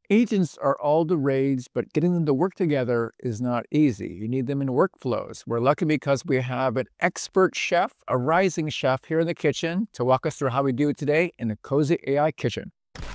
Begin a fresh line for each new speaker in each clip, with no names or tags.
Agents are all the rage, but getting them to work together is not easy. You need them in workflows. We're lucky because we have an expert chef, a rising chef here in the kitchen to walk us through how we do it today in the Cozy AI kitchen.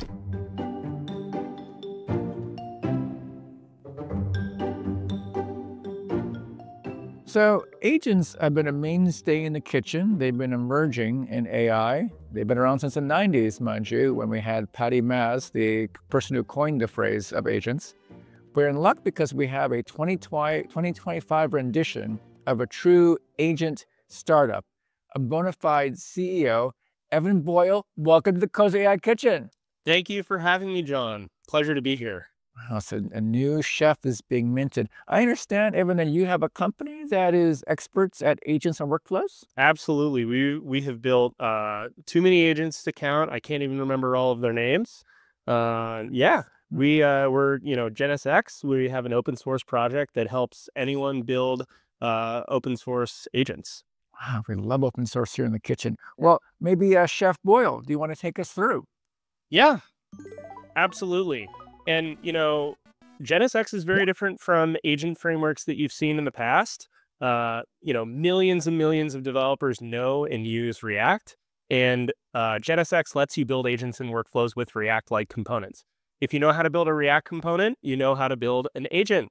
So agents have been a mainstay in the kitchen. They've been emerging in AI. They've been around since the 90s, mind you, when we had Patty Maz, the person who coined the phrase of agents. We're in luck because we have a 2025 rendition of a true agent startup, a bona fide CEO, Evan Boyle. Welcome to the Cozy AI Kitchen.
Thank you for having me, John. Pleasure to be here.
Wow, so a new chef is being minted. I understand, Evan, that you have a company that is experts at agents and workflows?
Absolutely. We have built too many agents to count. I can't even remember all of their names. Yeah, we're GenSX. We have an open source project that helps anyone build open source agents.
Wow, we love open source here in the kitchen. Well, maybe Chef Boyle, do you want to take us through?
Yeah, absolutely. And GenSX is very different from agent frameworks that you've seen in the past. Millions and millions of developers know and use React, and GenSX lets you build agents and workflows with React-like components. If you know how to build a React component, you know how to build an agent.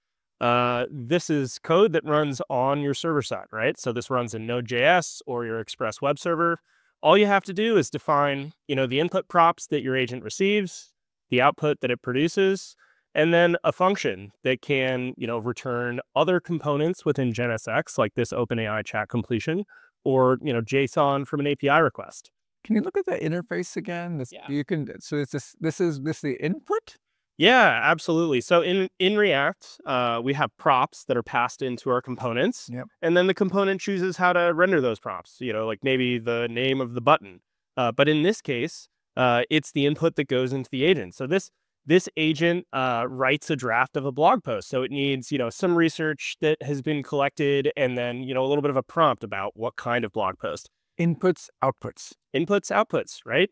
This is code that runs on your server side, right? So this runs in Node.js or your Express web server. All you have to do is define, the input props that your agent receives, the output that it produces, and then a function that can, return other components within GenSX, like this OpenAI chat completion, or, JSON from an API request.
Can you look at the interface again?
Yeah.
So it's this is the input?
Yeah, absolutely. So in React, we have props that are passed into our components,
Yep.
and then the component chooses how to render those props, like maybe the name of the button. But in this case, it's the input that goes into the agent. So this agent writes a draft of a blog post. So it needs, some research that has been collected, and then, a little bit of a prompt about what kind of blog post.
Inputs, outputs.
Inputs, outputs, right?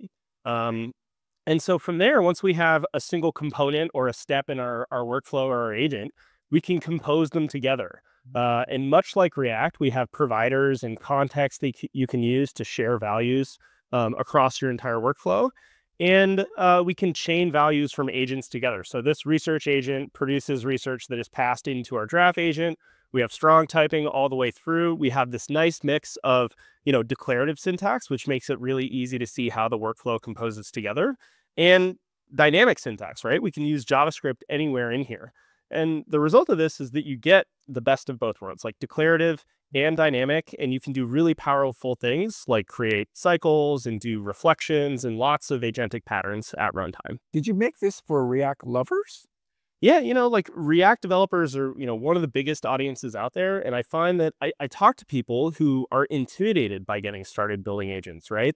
And so from there, once we have a single component or a step in our workflow or our agent, we can compose them together. And much like React, we have providers and context that you can use to share values across your entire workflow. And we can chain values from agents together. So this research agent produces research that is passed into our draft agent. We have strong typing all the way through. We have this nice mix of, declarative syntax, which makes it really easy to see how the workflow composes together, and dynamic syntax, right? We can use JavaScript anywhere in here. And the result of this is that you get the best of both worlds, like declarative and dynamic, and you can do really powerful things like create cycles and do reflections and lots of agentic patterns at runtime.
Did you make this for React lovers?
Yeah, like React developers are, one of the biggest audiences out there. And I find that I talk to people who are intimidated by getting started building agents, right?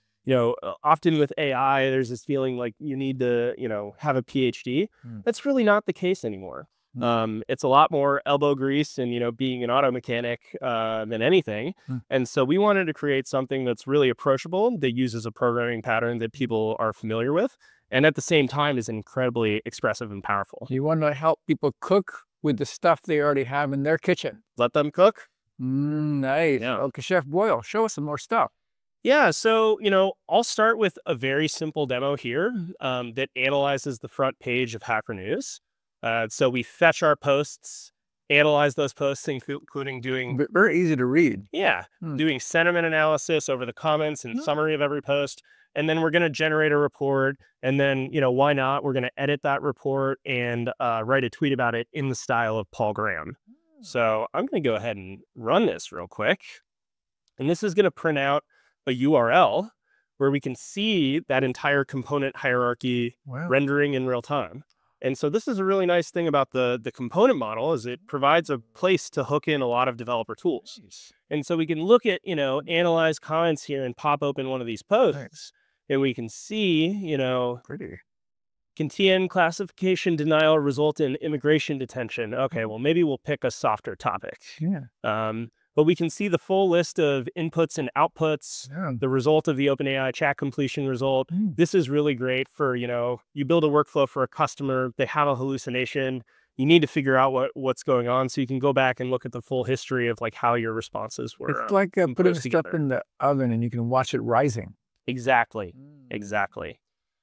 Often with AI, there's this feeling like you need to, have a PhD. That's really not the case anymore. It's a lot more elbow grease and, being an auto mechanic than anything. And so we wanted to create something that's really approachable, that uses a programming pattern that people are familiar with, and at the same time is incredibly expressive and powerful.
You want to help people cook with the stuff they already have in their kitchen.
Let them cook.
Nice.
Yeah.
Okay, Chef Boyle, show us some more stuff.
Yeah, so, I'll start with a very simple demo here that analyzes the front page of Hacker News. So we fetch our posts, analyze those posts, including doing...
Very easy to read.
Yeah, doing sentiment analysis over the comments and summary of every post. And then we're going to generate a report. And then, why not? We're going to edit that report and write a tweet about it in the style of Paul Graham. So I'm going to go ahead and run this real quick. And this is going to print out a URL where we can see that entire component hierarchy rendering in real time. And so this is a really nice thing about the component model, is it provides a place to hook in a lot of developer tools. And so we can look at, analyze comments here and pop open one of these posts, and we can see,
Pretty.
Can TN classification denial result in immigration detention? Okay, well, maybe we'll pick a softer topic.
Yeah.
but we can see the full list of inputs and outputs, the result of the OpenAI chat completion result. This is really great for, you build a workflow for a customer, they have a hallucination, you need to figure out what's going on, so you can go back and look at the full history of like how your responses were.
It's like putting stuff in the oven and you can watch it rising.
Exactly. Exactly.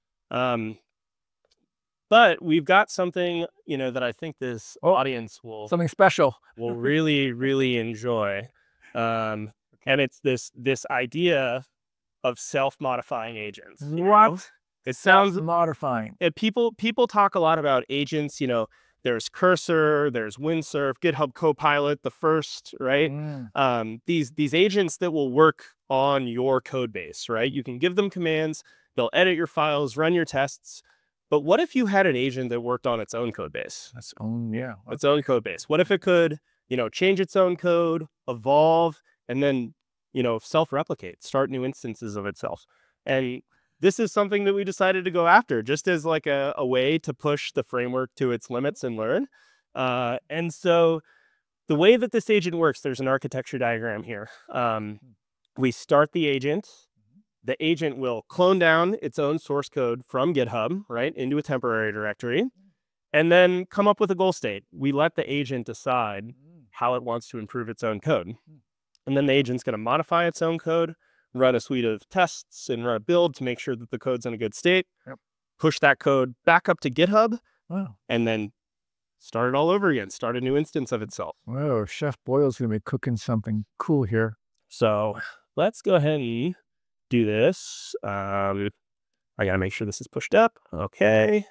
But we've got something, that I think this audience
something special
will really, really enjoy. And it's this idea of self-modifying agents.
What?
It sounds
modifying.
People talk a lot about agents. There's Cursor, there's Windsurf, GitHub Copilot, the first, right? These agents that will work on your code base, right? You can give them commands, they'll edit your files, run your tests. But what if you had an agent that worked on its own code base?
Its own
code base. What if it could, change its own code, evolve, and then, self-replicate, start new instances of itself? And this is something that we decided to go after just as like a way to push the framework to its limits and learn. And so the way that this agent works, there's an architecture diagram here. We start the agent. The agent will clone down its own source code from GitHub, right, into a temporary directory, and then come up with a goal state. We let the agent decide how it wants to improve its own code. And then the agent's going to modify its own code, run a suite of tests, and run a build to make sure that the code's in a good state, push that code back up to GitHub, and then start it all over again, start a new instance of itself.
Whoa, Chef Boyle's going to be cooking something cool here.
So let's go ahead and do this. I gotta make sure this is pushed up. Okay.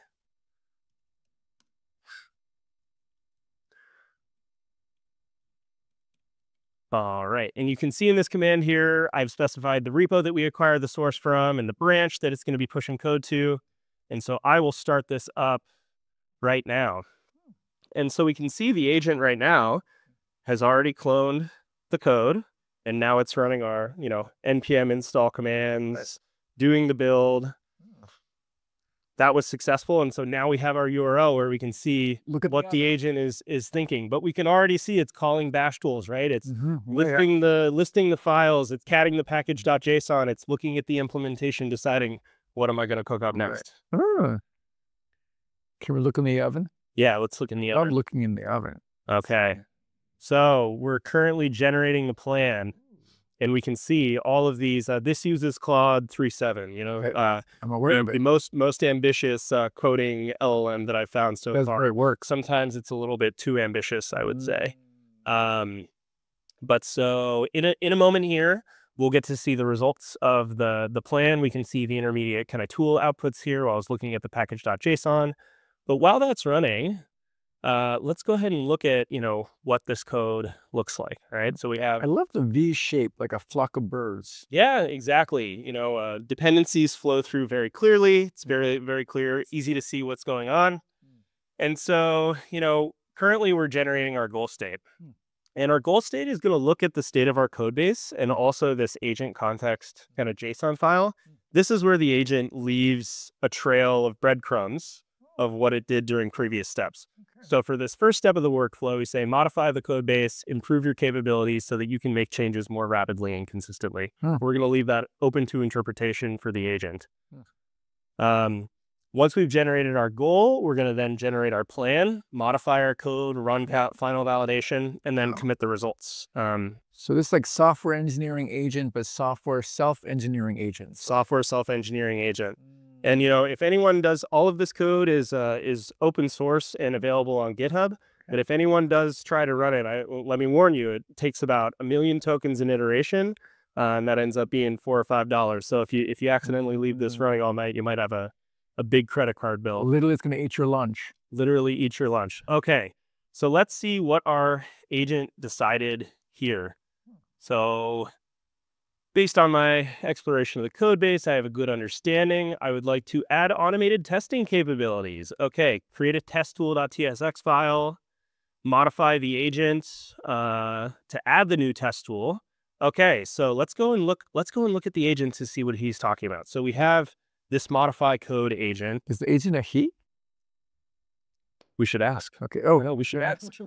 All right, and you can see in this command here, I've specified the repo that we acquired the source from and the branch that it's going to be pushing code to. And so I will start this up right now. And so we can see the agent right now has already cloned the code. And now it's running our, npm install commands, doing the build. That was successful. And so now we have our URL where we can see what the agent is thinking. But we can already see it's calling bash tools, right? It's listing the files, it's catting the package.json, it's looking at the implementation, deciding what am I going to cook up next.
Can we look in the oven?
Yeah, let's look in the oven.
I'm looking in the oven.
Okay. So we're currently generating the plan, and we can see all of these. This uses Claude 3.7.
I'm aware of it.
The most ambitious coding LLM that I've found so far.
Great work.
Sometimes it's a little bit too ambitious, I would say. But so in a moment here, we'll get to see the results of the plan. We can see the intermediate kind of tool outputs here while I was looking at the package.json. But while that's running, let's go ahead and look at, what this code looks like, right? So we have...
I love the V shape, like a flock of birds.
Yeah, exactly. Dependencies flow through very clearly. It's very, very clear, easy to see what's going on. And so, currently we're generating our goal state. And our goal state is going to look at the state of our code base and also this agent context kind of JSON file. This is where the agent leaves a trail of breadcrumbs of what it did during previous steps. So for this first step of the workflow, we say modify the code base, improve your capabilities so that you can make changes more rapidly and consistently. We're going to leave that open to interpretation for the agent. Once we've generated our goal, we're going to then generate our plan, modify our code, run final validation, and then commit the results.
So this is like software engineering agent, but software self-engineering agent.
Software self-engineering agent. And, if anyone does, all of this code is open source and available on GitHub. But if anyone does try to run it, let me warn you, it takes about 1 million tokens in iteration, and that ends up being $4 or $5. So if you accidentally leave this running all night, you might have a big credit card bill.
Literally, it's going to eat your lunch.
Literally eat your lunch. Okay, so let's see what our agent decided here. So based on my exploration of the code base, I have a good understanding. I would like to add automated testing capabilities. Okay, create a testtool.tsx file, modify the agent to add the new test tool. Okay, so let's go and look at the agent to see what he's talking about. So we have this modify code agent.
Is the agent a he?
We should ask.
Okay. Oh,
no, we should ask.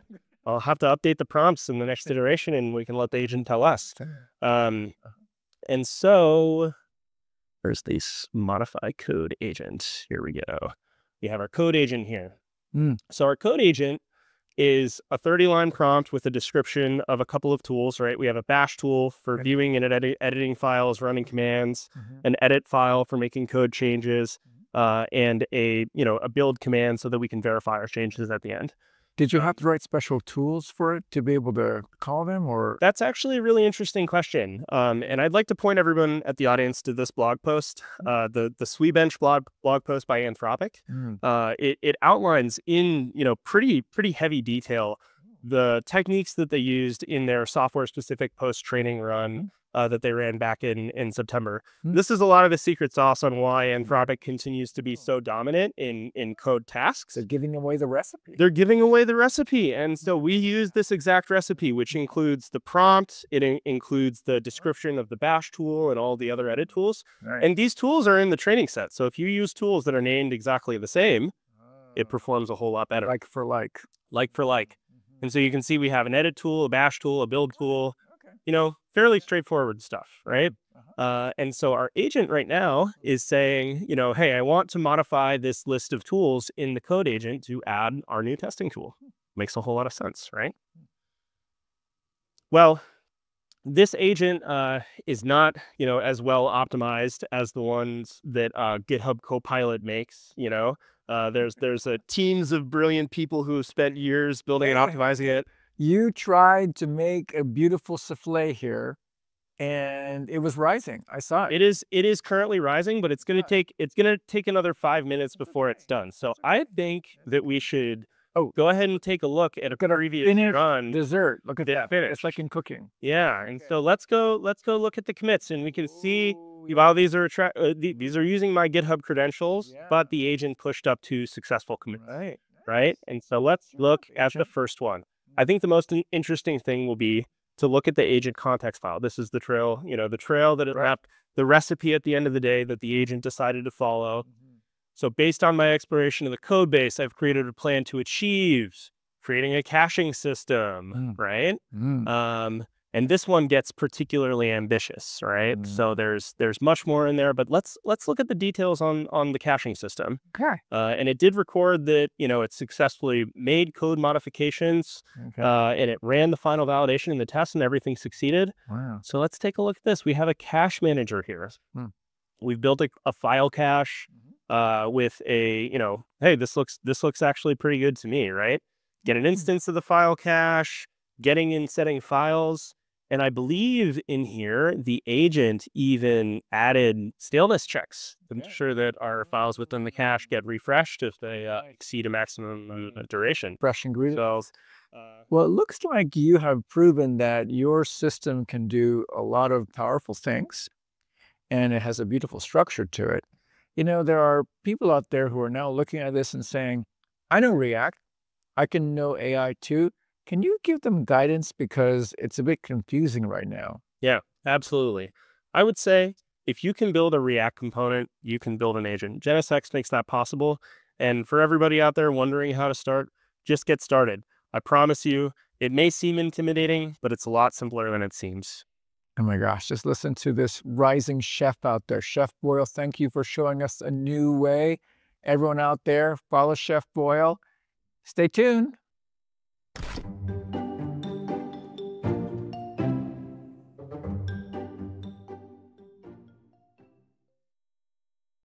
I'll have to update the prompts in the next iteration, and we can let the agent tell us. And so there's this modify code agent. Here we go. We have our code agent here. So our code agent is a 30-line prompt with a description of a couple of tools, right? We have a bash tool for viewing and editing files, running commands, an edit file for making code changes, and a build command so that we can verify our changes at the end.
Did you have to write special tools for it to be able to call them, or?
That's actually a really interesting question. And I'd like to point everyone at the audience to this blog post, the SweBench blog post by Anthropic. It outlines in pretty heavy detail the techniques that they used in their software-specific post-training run that they ran back in September. This is a lot of the secret sauce on why Anthropic continues to be so dominant in code tasks.
They're giving away the recipe.
They're giving away the recipe. And so we use this exact recipe, which includes the prompt. It includes the description of the bash tool and all the other edit tools. Right. And these tools are in the training set. So if you use tools that are named exactly the same, it performs a whole lot better.
Like for like.
Like for like. And so you can see we have an edit tool, a bash tool, a build tool, fairly straightforward stuff, right? And so our agent right now is saying, hey, I want to modify this list of tools in the code agent to add our new testing tool. Makes a whole lot of sense, right? Well, this agent is not, as well optimized as the ones that GitHub Copilot makes, There's teams of brilliant people who have spent years building and optimizing it.
You tried to make a beautiful souffle here, and it was rising. I saw it.
It is currently rising, but it's gonna take another 5 minutes before it's done. So I think that we should go ahead and take a look at a previous run.
Dessert. Look at that.
Finish.
It's like in cooking.
Yeah, and so let's go look at the commits, and we can see while these are using my GitHub credentials, but the agent pushed up 2 successful commits. Right. And so let's look at the first one. I think the most interesting thing will be to look at the agent context file. This is the trail, the trail that it mapped, the recipe at the end of the day that the agent decided to follow. So based on my exploration of the code base, I've created a plan to achieve creating a caching system, right? And this one gets particularly ambitious, right? So there's much more in there, but let's look at the details on the caching system.
Okay.
And it did record that, it successfully made code modifications, and it ran the final validation in the test, and everything succeeded.
Wow.
So let's take a look at this. We have a cache manager here. We've built a file cache with a, hey, this looks actually pretty good to me, right? Get an instance of the file cache, getting and setting files. And I believe in here, the agent even added staleness checks to ensure that our files within the cache get refreshed if they exceed a maximum duration.
Fresh ingredients. So, well, it looks like you have proven that your system can do a lot of powerful things, and it has a beautiful structure to it. There are people out there who are now looking at this and saying, I know React. I can know AI too. Can you give them guidance, because it's a bit confusing right now?
Yeah, absolutely. I would say if you can build a React component, you can build an agent. GenSX makes that possible. And for everybody out there wondering how to start, just get started. I promise you, it may seem intimidating, but it's a lot simpler than it seems.
Oh my gosh, just listen to this rising chef out there. Chef Boyle, thank you for showing us a new way. Everyone out there, follow Chef Boyle. Stay tuned.